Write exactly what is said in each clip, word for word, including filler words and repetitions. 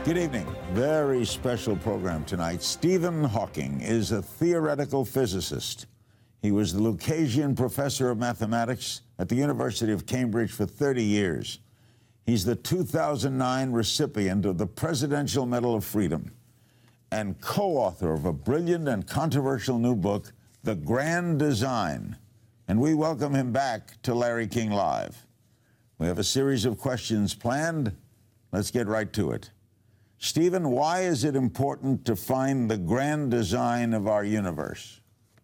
Good evening. Very special program tonight. Stephen Hawking is a theoretical physicist. He was the Lucasian Professor of Mathematics at the University of Cambridge for thirty years. He's the two thousand nine recipient of the Presidential Medal of Freedom and co-author of a brilliant and controversial new book, The Grand Design. And we welcome him back to Larry King Live. We have a series of questions planned. Let's get right to it. Stephen, why is it important to find the grand design of our universe?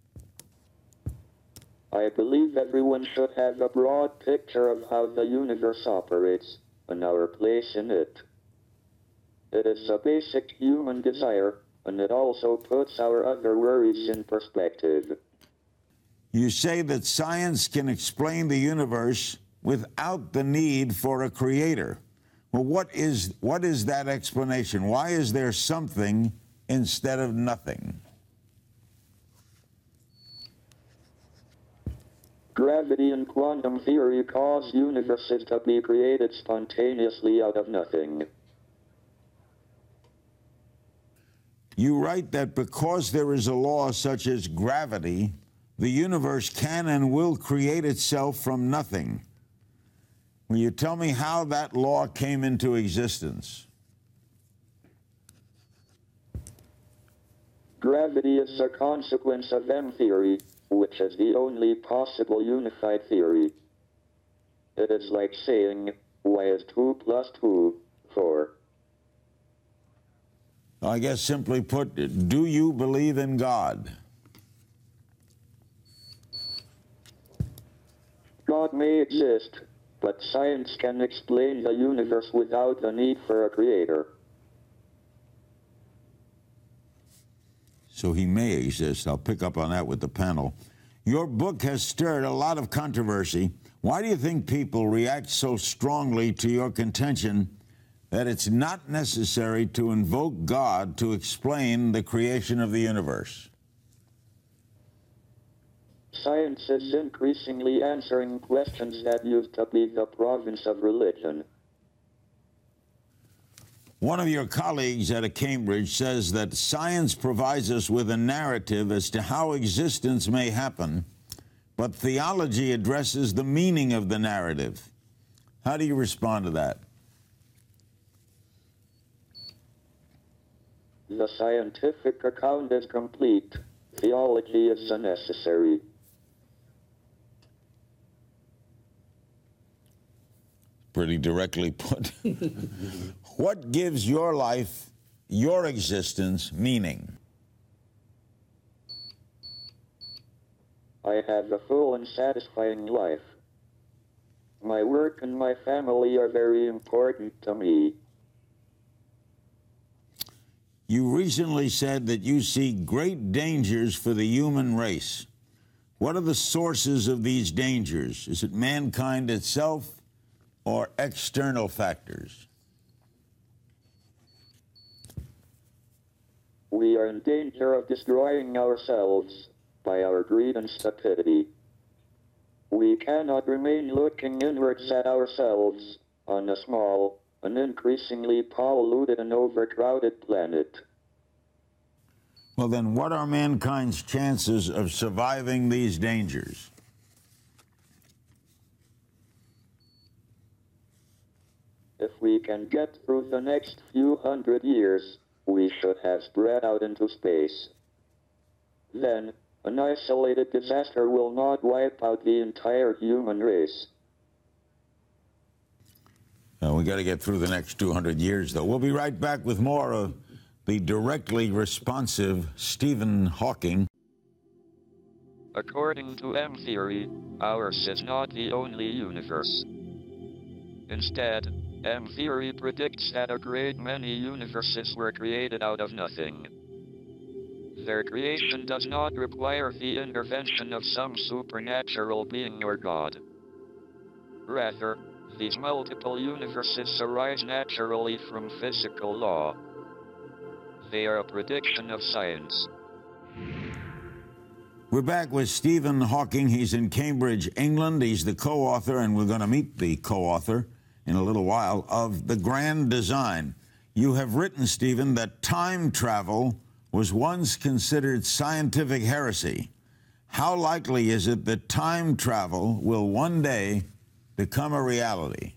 I believe everyone should have a broad picture of how the universe operates and our place in it. It is a basic human desire, and it also puts our other worries in perspective. You say that science can explain the universe without the need for a creator. Well, what is, what is that explanation? Why is there something instead of nothing? Gravity and quantum theory cause universes to be created spontaneously out of nothing. You write that because there is a law such as gravity, the universe can and will create itself from nothing. Will you tell me how that law came into existence? Gravity is a consequence of M theory, which is the only possible unified theory. It is like saying, y is two plus two, four. I guess simply put, do you believe in God? God may exist, but science can explain the universe without the need for a creator. So he may exist. I'll pick up on that with the panel. Your book has stirred a lot of controversy. Why do you think people react so strongly to your contention that it's not necessary to invoke God to explain the creation of the universe? Science is increasingly answering questions that used to be the province of religion. One of your colleagues at Cambridge says that science provides us with a narrative as to how existence may happen, but theology addresses the meaning of the narrative. How do you respond to that? The scientific account is complete. Theology is unnecessary. Pretty directly put. What gives your life, your existence, meaning? I have a full and satisfying life. My work and my family are very important to me. You recently said that you see great dangers for the human race. What are the sources of these dangers? Is it mankind itself or external factors? We are in danger of destroying ourselves by our greed and stupidity. We cannot remain looking inwards at ourselves on a small and increasingly polluted and overcrowded planet. Well, then what are mankind's chances of surviving these dangers? If we can get through the next few hundred years, we should have spread out into space. Then, an isolated disaster will not wipe out the entire human race. Uh, we got to get through the next two hundred years, though. We'll be right back with more of the directly responsive Stephen Hawking. According to M theory, ours is not the only universe. Instead, M theory predicts that a great many universes were created out of nothing. Their creation does not require the intervention of some supernatural being or God. Rather, these multiple universes arise naturally from physical law. They are a prediction of science. We're back with Stephen Hawking. He's in Cambridge, England. He's the co-author, and we're going to meet the co-author in a little while, of The Grand Design. You have written, Stephen, that time travel was once considered scientific heresy. How likely is it that time travel will one day become a reality?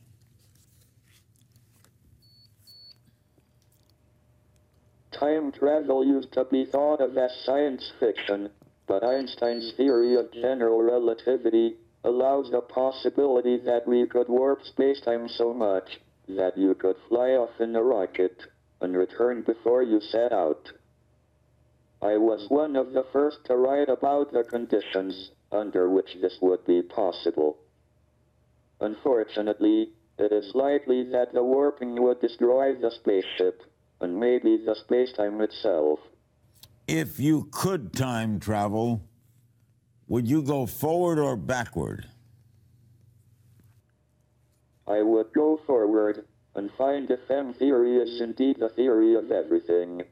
Time travel used to be thought of as science fiction, but Einstein's theory of general relativity allows the possibility that we could warp spacetime so much that you could fly off in a rocket and return before you set out. I was one of the first to write about the conditions under which this would be possible. Unfortunately, it is likely that the warping would destroy the spaceship, and maybe the spacetime itself. If you could time travel, would you go forward or backward? I would go forward and find if M theory is indeed the theory of everything.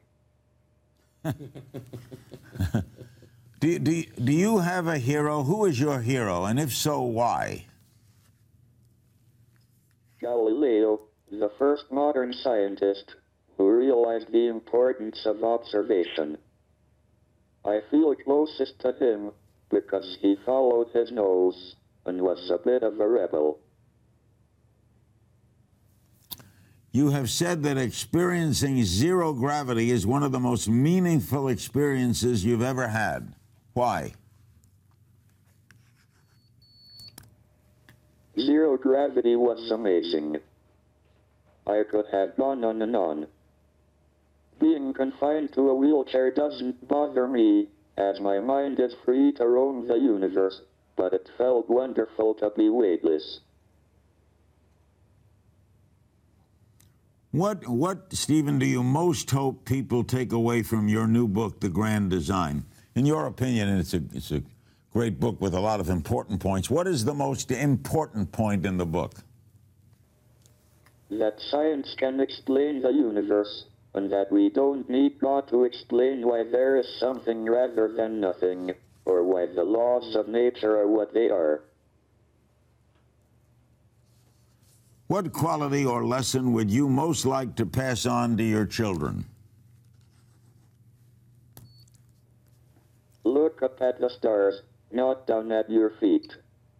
do, do, do you have a hero? Who is your hero, and if so, why? Galileo, the first modern scientist who realized the importance of observation. I feel closest to him because he followed his nose and was a bit of a rebel. You have said that experiencing zero gravity is one of the most meaningful experiences you've ever had. Why? Zero gravity was amazing. I could have gone on and on. Being confined to a wheelchair doesn't bother me, as my mind is free to roam the universe, but it felt wonderful to be weightless. What, what, Stephen, do you most hope people take away from your new book, The Grand Design? In your opinion, and it's a, it's a great book with a lot of important points, what is the most important point in the book? That science can explain the universe, and that we don't need God to explain why there is something rather than nothing, or why the laws of nature are what they are. What quality or lesson would you most like to pass on to your children? Look up at the stars, not down at your feet.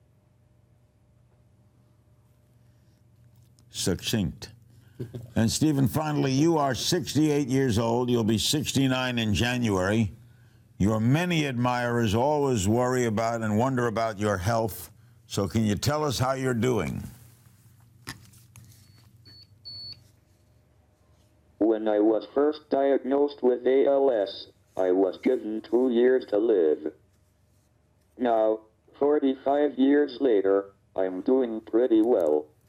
Succinct. And Stephen, finally, you are sixty-eight years old. You'll be sixty-nine in January. Your many admirers always worry about and wonder about your health. So can you tell us how you're doing? When I was first diagnosed with A L S, I was given two years to live. Now, forty-five years later, I'm doing pretty well.